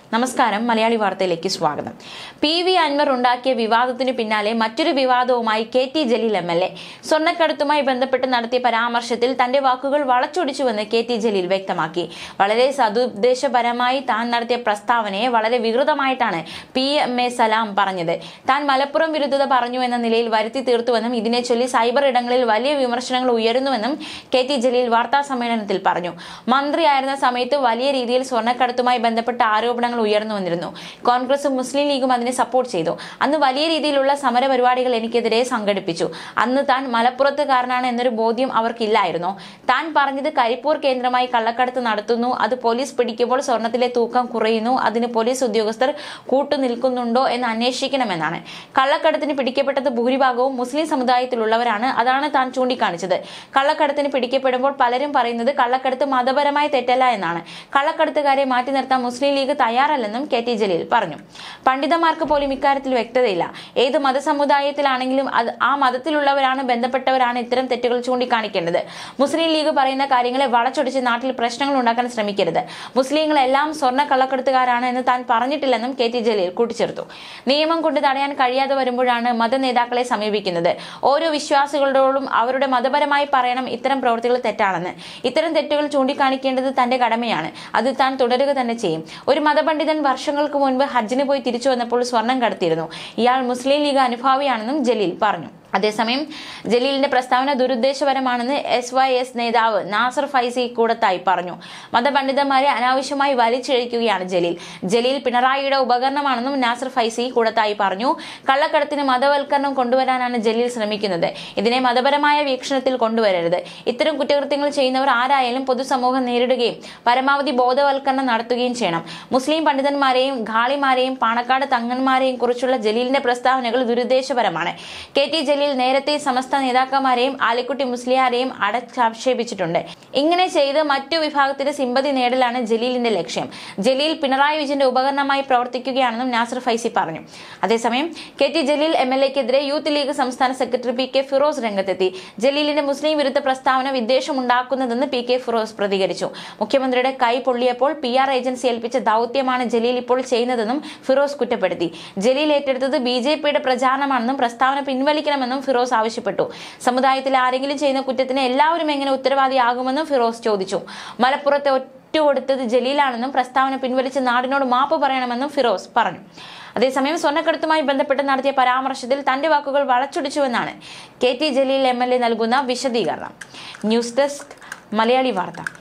നമസ്കാരം, മലയാളി വാർത്തയിലേക്ക് സ്വാഗതം. PV അൻവർ ഉണ്ടാക്കിയ വിവാദത്തിന് പിന്നാലെ മറ്റൊരു വിവാദവുമായി KT ജലീൽ MLA. സ്വർണ്ണക്കടത്തുമായി ബന്ധപ്പെട്ട് നടത്തിയ പരാമർശത്തിൽ തന്റെ വാക്കുകൾ വളച്ചൊടിച്ചുവെന്ന് KT ജലീൽ വ്യക്തമാക്കി. വളരെ സതുദ്ദേശപരമായി താൻ നടത്തിയ പ്രസ്താവനയെ വളരെ വികൃതമായിട്ടാണ് PMA സലാം പറഞ്ഞത്. താൻ മലപ്പുറം വിരുദ്ധത പറഞ്ഞു എന്ന നിലയിൽ വരുത്തി തീർത്തുവെന്നും ഇതിനെ ചൊല്ലി സൈബർ ഇടങ്ങളിൽ വലിയ വിമർശനങ്ങൾ ഉയരുന്നുവെന്നും KT ജലീൽ വാർത്താ സമ്മേളനത്തിൽ പറഞ്ഞു. മന്ത്രിയായിരുന്ന സമയത്ത് വലിയ രീതിയിൽ സ്വർണ്ണക്കടത്തുമായി ബന്ധപ്പെട്ട ആരോപണങ്ങൾ ഉയർന്നു വന്നിരുന്നു. കോൺഗ്രസും മുസ്ലിം ലീഗും അതിനെ സപ്പോർട്ട് ചെയ്തു. അന്ന് വലിയ രീതിയിലുള്ള സമര പരിപാടികൾ എനിക്കെതിരെ സംഘടിപ്പിച്ചു. അന്ന് താൻ മലപ്പുറത്തുകാരനാണ് എന്നൊരു ബോധ്യം അവർക്കില്ലായിരുന്നു. താൻ പറഞ്ഞത് കരിപ്പൂർ കേന്ദ്രമായി കള്ളക്കടത്ത് നടത്തുന്നു, അത് പോലീസ് പിടിക്കുമ്പോൾ സ്വർണത്തിലെ തൂക്കം കുറയുന്നു, അതിന് പോലീസ് ഉദ്യോഗസ്ഥർ കൂട്ടുനിൽക്കുന്നുണ്ടോ എന്ന് അന്വേഷിക്കണമെന്നാണ്. കള്ളക്കടത്തിന് പിടിക്കപ്പെട്ടത് ഭൂരിഭാഗവും മുസ്ലിം സമുദായത്തിലുള്ളവരാണ്. അതാണ് താൻ ചൂണ്ടിക്കാണിച്ചത്. കള്ളക്കടത്തിന് പിടിക്കപ്പെടുമ്പോൾ പലരും പറയുന്നത് കള്ളക്കടത്ത് മതപരമായ തെറ്റല്ല എന്നാണ്. കള്ളക്കടത്തുകാരെ മാറ്റി നിർത്താൻ മുസ്ലിം ലീഗ് തയ്യാറല്ലെന്നും KT ജലീൽ പറഞ്ഞു. പണ്ഡിതന്മാർക്ക് പോലും ഇക്കാര്യത്തിൽ വ്യക്തതയില്ല. ഏത് മതസമുദായത്തിലാണെങ്കിലും ആ മതത്തിലുള്ളവരാണ്, ബന്ധപ്പെട്ടവരാണ് ഇത്തരം തെറ്റുകൾ ചൂണ്ടിക്കാണിക്കേണ്ടത്. മുസ്ലിം ലീഗ് പറയുന്ന കാര്യങ്ങളെ വളച്ചൊടിച്ച് നാട്ടിൽ പ്രശ്നങ്ങൾ ഉണ്ടാക്കാൻ ശ്രമിക്കരുത്. മുസ്ലിങ്ങളെല്ലാം സ്വർണ്ണ കള്ളക്കടത്തുകാരാണ് എന്ന് താൻ പറഞ്ഞിട്ടില്ലെന്നും KT ജലീൽ കൂട്ടിച്ചേർത്തു. നിയമം കൊണ്ട് തടയാൻ കഴിയാതെ വരുമ്പോഴാണ് മത നേതാക്കളെ സമീപിക്കുന്നത്. ഓരോ വിശ്വാസികളോടും അവരുടെ മതപരമായി പറയണം ഇത്തരം പ്രവൃത്തികൾ തെറ്റാണെന്ന്. ഇത്തരം തെറ്റുകൾ ചൂണ്ടിക്കാണിക്കേണ്ടത് തന്റെ കടമയാണ്. അത് താൻ തുടരുക തന്നെ ചെയ്യും. ഒരു മതപണ്ഡിതൻ വർഷങ്ങൾക്ക് മുൻപ് ഹജ്ജിന് പോയി തിരിച്ചു വന്നപ്പോൾ സ്വർണം കടത്തിയിരുന്നു. ഇയാൾ മുസ്ലിം ലീഗ് അനുഭാവിയാണെന്നും ജലീൽ പറഞ്ഞു. അതേസമയം ജലീലിന്റെ പ്രസ്താവന ദുരുദ്ദേശപരമാണെന്ന് SYS നേതാവ് നാസർ ഫൈസി കൂടത്തായി പറഞ്ഞു. മതപണ്ഡിതന്മാരെ അനാവശ്യമായി വലിച്ചിഴയ്ക്കുകയാണ് ജലീൽ പിണറായിയുടെ ഉപകരണമാണെന്നും നാസർ ഫൈസി കൂടത്തായി പറഞ്ഞു. കള്ളക്കടത്തിന് മതവൽക്കരണം കൊണ്ടുവരാനാണ് ജലീൽ ശ്രമിക്കുന്നത്. ഇതിനെ മതപരമായ വീക്ഷണത്തിൽ കൊണ്ടുവരരുത്. ഇത്തരം കുറ്റകൃത്യങ്ങൾ ചെയ്യുന്നവർ ആരായാലും പൊതുസമൂഹം നേരിടുകയും പരമാവധി ബോധവൽക്കരണം നടത്തുകയും ചെയ്യണം. മുസ്ലിം പണ്ഡിതന്മാരെയും ഘാളിമാരെയും പാണക്കാട് തങ്ങന്മാരെയും കുറിച്ചുള്ള ജലീലിന്റെ പ്രസ്താവനകൾ ദുരുദ്ദേശപരമാണ്. KT ജലീൽ നേരത്തെ സമസ്ത നേതാക്കന്മാരെയും ആലിക്കുട്ടി മുസ്ലിയാരെയും അടച്ചാക്ഷേപിച്ചിട്ടുണ്ട്. ഇങ്ങനെ ചെയ്ത് മറ്റു വിഭാഗത്തിന്റെ സിമ്പതി നേടലാണ് ജലീലിന്റെ ലക്ഷ്യം. ജലീൽ പിണറായി വിജയന്റെ ഉപകരണമായി പ്രവർത്തിക്കുകയാണെന്നും നാസർ ഫൈസി പറഞ്ഞു. അതേസമയം KT ജലീൽ MLAക്കെതിരെ യൂത്ത് ലീഗ് സംസ്ഥാന സെക്രട്ടറി PK ഫിറോസ് രംഗത്തെത്തി. ജലീലിന്റെ മുസ്ലിം വിരുദ്ധ പ്രസ്താവന വിദ്വേഷമുണ്ടാക്കുന്നതെന്ന് PK ഫിറോസ് പ്രതികരിച്ചു. മുഖ്യമന്ത്രിയുടെ കൈ പൊള്ളിയപ്പോൾ PR ഏജൻസി ഏൽപ്പിച്ച ദൗത്യമാണ് ജലീൽ ഇപ്പോൾ ചെയ്യുന്നതെന്നും ഫിറോസ് കുറ്റപ്പെടുത്തി. ജലീൽ ഏറ്റെടുത്തത് BJPയുടെ പ്രചാരണമാണെന്നും പ്രസ്താവന പിൻവലിക്കണമെന്നും ഫിറോസ് ആവശ്യപ്പെട്ടു. സമുദായത്തിൽ ആരെങ്കിലും ചെയ്യുന്ന കുറ്റത്തിന് എല്ലാവരും എങ്ങനെ ഉത്തരവാദിയാകുമെന്നും ഫിറോസ് ചോദിച്ചു. മലപ്പുറത്തെ ഒറ്റുകൊടുത്തത് ജലീലാണെന്നും പ്രസ്താവന പിൻവലിച്ച് നാടിനോട് മാപ്പ് പറയണമെന്നും ഫിറോസ് പറഞ്ഞു. അതേസമയം സ്വർണ്ണക്കടത്തുമായി ബന്ധപ്പെട്ട് നടത്തിയ പരാമർശത്തിൽ തന്റെ വാക്കുകൾ വളച്ചൊടിച്ചുവെന്നാണ് KT ജലീൽ MLA നൽകുന്ന വിശദീകരണം. ന്യൂസ് ഡെസ്ക്, മലയാളി വാർത്ത.